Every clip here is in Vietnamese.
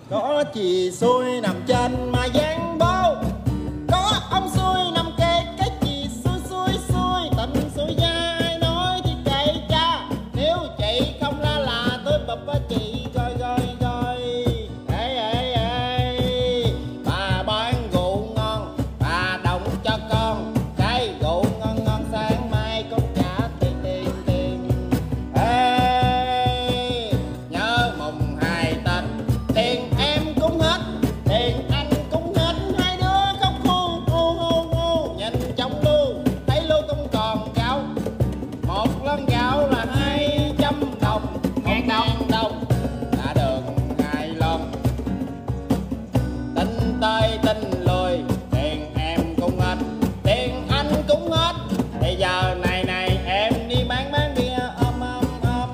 Có chị xui nằm trên mà giang bố, có ông xui nằm kề cái chị xui xui xui. Tình xui gia ai nói thì kệ cha, nếu chị không la là tôi bập á chị coi coi coi. Ê ê ê, bà bán rượu ngon, bà đồng cho con cái rượu ngon ngon, sáng mai con trả tiền tiền tiền. Ê, nhớ mùng 2 Tết tiền em cũng hết, tiền anh cũng hết, hai đứa khóc hu hu hu hu. Nhìn trong lu thấy lu không còn gạo, một lon gạo là 200 đồng, 1.000 đồng đã đường 2 lon. Tính tới tính lui tiền em cũng hết, tiền anh cũng hết. Bây giờ này này em đi bán bia ôm ôm ôm.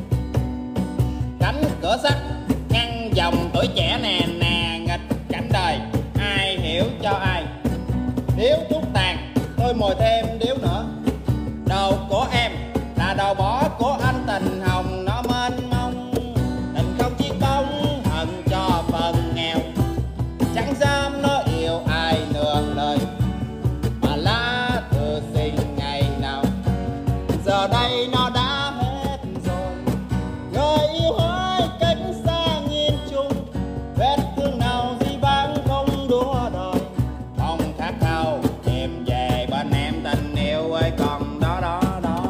Cánh cửa sắt ngăn dòng tuổi trẻ nè nè, nghịch cảnh đời ai hiểu cho ai. Điếu thuốc tàn tôi mồi thêm điếu nữa, đồ của em là đồ bỏ của anh. Tình hồng nó mênh mông, tình không chỉ bóng hận cho phần nghèo. Chẳng dám nó yêu ai nửa lời, mà lá thư xin ngày nào. Giờ đây nó đã hết rồi, người yêu hỡi cách xa nhìn chung. Vết thương nào gì bán không đua đòi, không khát khao tìm về bên em. Tình yêu ơi còn đó đó đó.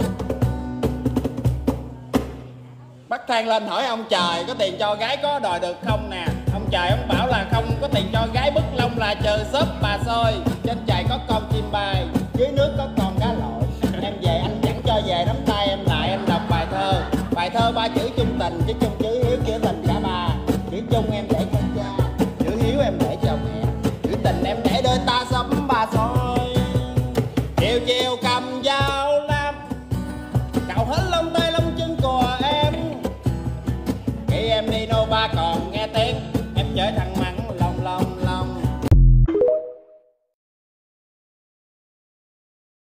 Bắt thang lên hỏi ông trời có tiền cho gái có đòi được không nè. Ông trời ông bảo là không có tiền cho gái bứt lông là chờ xốp bà xôi. Trên trời có con chim bay, dưới nước có con cá lội. Em về anh chẳng cho về, nắm tay em lại em đọc bài thơ. Bài thơ ba chữ chung tình, chứ chung chữ hiếu chữ tình cả ba. Chữ chung em để cho cha, chữ hiếu em để cho mẹ, chữ tình em để đôi ta sắm ba xôi. Chiều chiều cầm dao lam, cạo hết lông tay lông chân của em. Khi em đi nô ba cò